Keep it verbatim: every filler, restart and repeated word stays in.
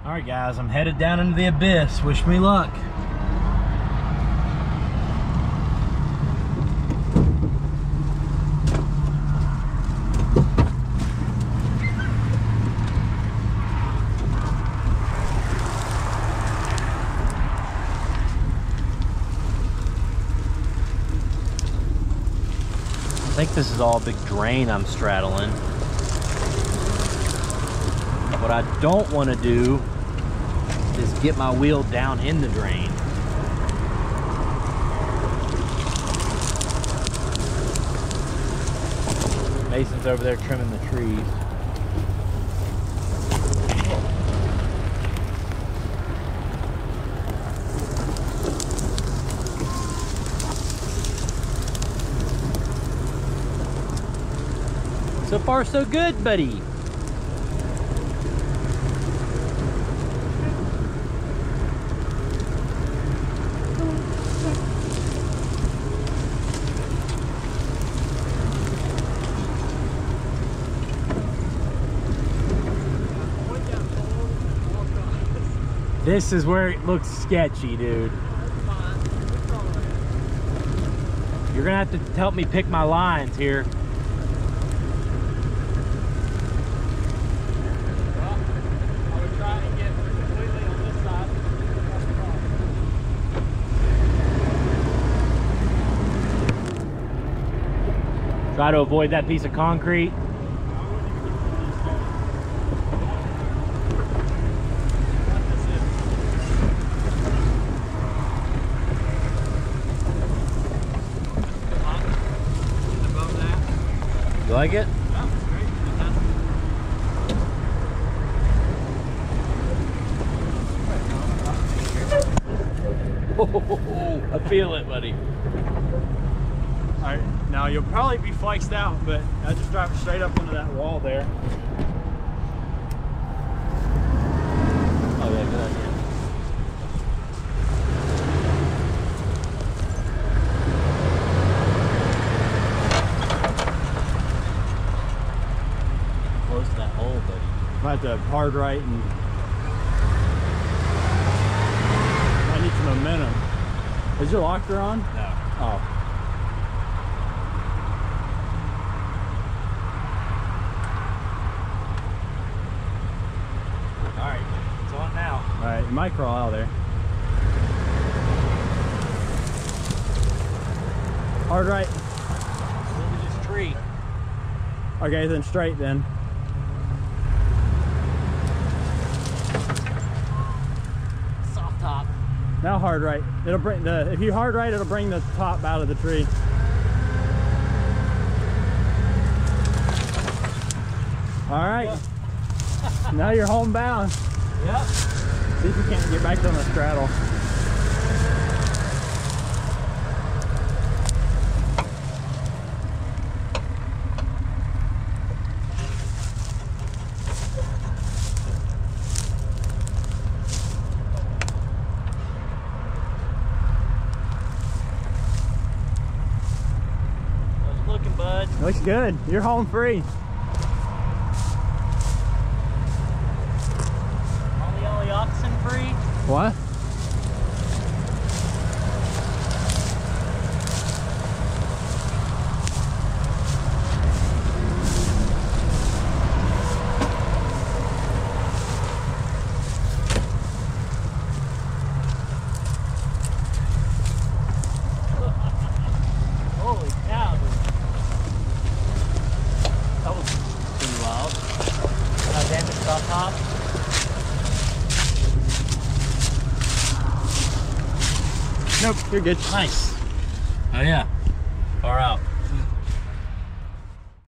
All right, guys, I'm headed down into the abyss. Wish me luck. I think this is all a big drain I'm straddling. What I don't want to do is get my wheel down in the drain. Mason's over there trimming the trees. So far, so good, buddy. This is where it looks sketchy, dude. You're gonna have to help me pick my lines here. Try to avoid that piece of concrete. You like it? Yeah, it's great. Oh, I feel it, buddy. All right, now you'll probably be flexed out, but I just drive it straight up into that wall there. Oh yeah, good idea. Close to that hole, buddy. I have to hard right and I need some momentum. Is your locker on? No. Oh. Alright, it's on now. Alright, you might crawl out of there. Hard right. Look at this tree. Okay, then straight then. Soft top. Now hard right. It'll bring the if you hard right, it'll bring the top out of the tree. All right. Now you're homebound. Yep. See if you can't get back on the straddle. How's it looking, bud? Looks good. You're home free. Oxen free? What? Holy cow, dude. That was pretty wild. Uh, damage off top. Nope, you're good. Nice. Oh yeah. Far out.